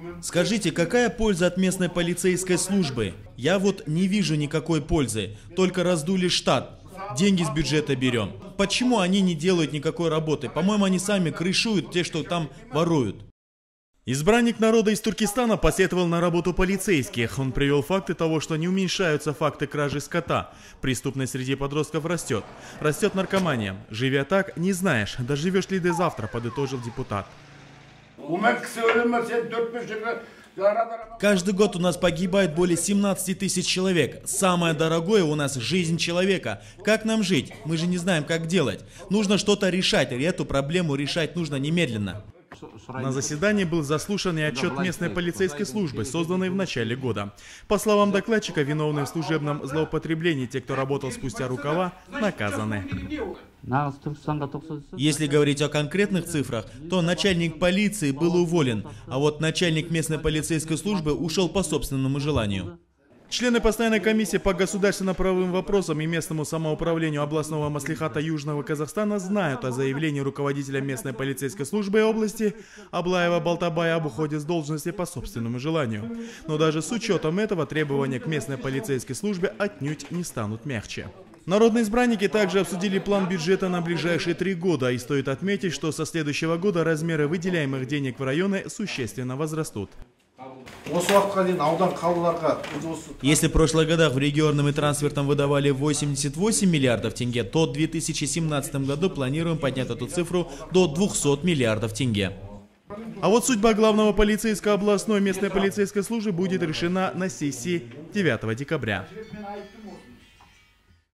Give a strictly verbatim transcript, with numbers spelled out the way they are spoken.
Скажите, какая польза от местной полицейской службы? Я вот не вижу никакой пользы, только раздули штат, деньги с бюджета берем. Почему они не делают никакой работы? По-моему, они сами крышуют те, что там воруют. Избранник народа из Туркестана посетовал на работу полицейских. Он привел факты того, что не уменьшаются факты кражи скота. Преступность среди подростков растет. Растет наркомания. Живя так, не знаешь, доживешь ли до завтра, подытожил депутат. Каждый год у нас погибает более семнадцати тысяч человек. Самое дорогое у нас жизнь человека. Как нам жить? Мы же не знаем, как делать. Нужно что-то решать, и эту проблему решать нужно немедленно. На заседании был заслушан и отчет местной полицейской службы, созданной в начале года. По словам докладчика, виновные в служебном злоупотреблении, те, кто работал спустя рукава, наказаны. Если говорить о конкретных цифрах, то начальник полиции был уволен, а вот начальник местной полицейской службы ушел по собственному желанию. Члены постоянной комиссии по государственно-правовым вопросам и местному самоуправлению областного маслихата Южного Казахстана знают о заявлении руководителя местной полицейской службы области Аблаева Балтабая об уходе с должности по собственному желанию. Но даже с учетом этого требования к местной полицейской службе отнюдь не станут мягче. Народные избранники также обсудили план бюджета на ближайшие три года, и стоит отметить, что со следующего года размеры выделяемых денег в районы существенно возрастут. Если в прошлых годах в регионам и трансфертам выдавали восемьдесят восемь миллиардов тенге, то в две тысячи семнадцатом году планируем поднять эту цифру до двухсот миллиардов тенге. А вот судьба главного полицейского областной местной полицейской службы будет решена на сессии девятого декабря.